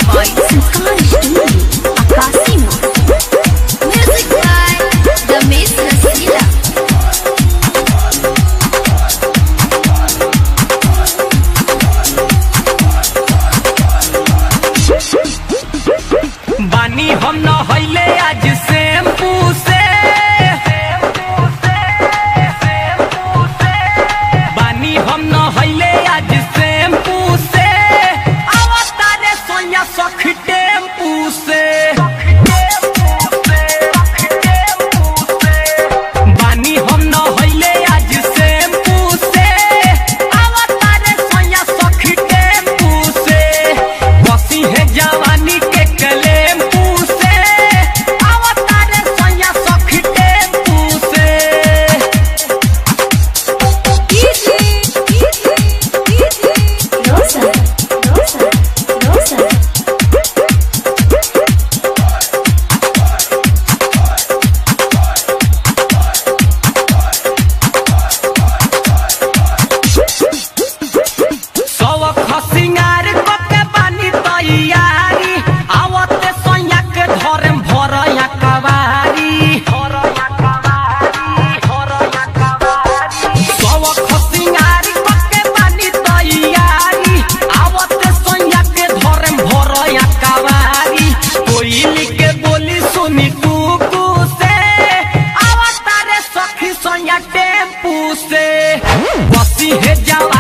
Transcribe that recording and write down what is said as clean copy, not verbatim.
बानी हम न हईले आज शैम्पू से, बानी हम न हईले आज शैम्पू से, आवता रे सोया सखी टेम्पू से, बानी हम न हईले आज शैम्पू से, आवता रे सोया सखी टेम्पू से, बसी है जवानी के सिंगार के बानी तैयारी, आवते सोया के धरम भरया कवारी, सवख सिंगार के बानी तैयारी, आवते सोया के धरम भरया कवारी, कोयली के बोली सुनी कुकू से, आवता रे सखी सोया टेम्पू से, बसी है जवा